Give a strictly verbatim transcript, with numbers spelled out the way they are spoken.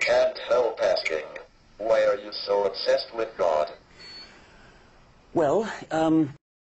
can't help asking, why are you so obsessed with God? Well, um,